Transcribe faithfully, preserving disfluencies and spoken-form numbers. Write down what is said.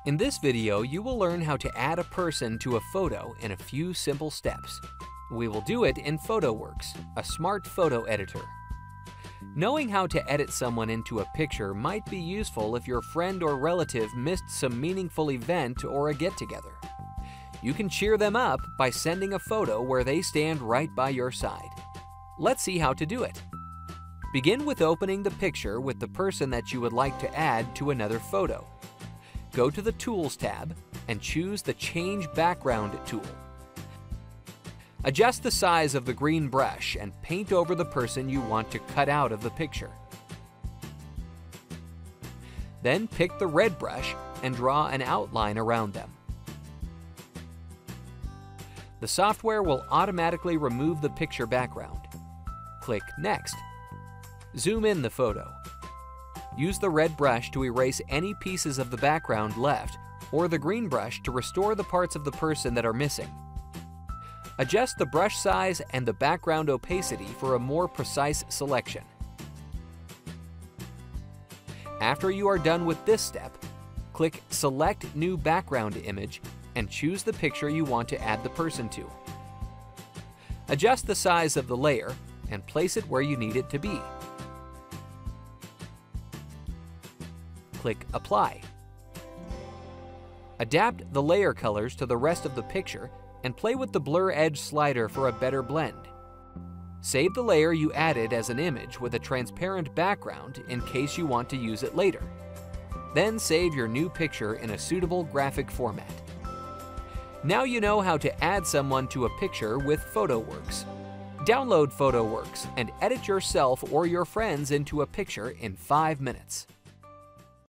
In this video, you will learn how to add a person to a photo in a few simple steps. We will do it in PhotoWorks, a smart photo editor. Knowing how to edit someone into a picture might be useful if your friend or relative missed some meaningful event or a get-together. You can cheer them up by sending a photo where they stand right by your side. Let's see how to do it. Begin with opening the picture with the person that you would like to add to another photo. Go to the Tools tab and choose the Change Background tool. Adjust the size of the green brush and paint over the person you want to cut out of the picture. Then pick the red brush and draw an outline around them. The software will automatically remove the picture background. Click Next. Zoom in the photo. Use the red brush to erase any pieces of the background left, or the green brush to restore the parts of the person that are missing. Adjust the brush size and the background opacity for a more precise selection. After you are done with this step, click Select New Background Image and choose the picture you want to add the person to. Adjust the size of the layer and place it where you need it to be. Click Apply. Adapt the layer colors to the rest of the picture and play with the blur edge slider for a better blend. Save the layer you added as an image with a transparent background in case you want to use it later. Then save your new picture in a suitable graphic format. Now you know how to add someone to a picture with PhotoWorks. Download PhotoWorks and edit yourself or your friends into a picture in five minutes.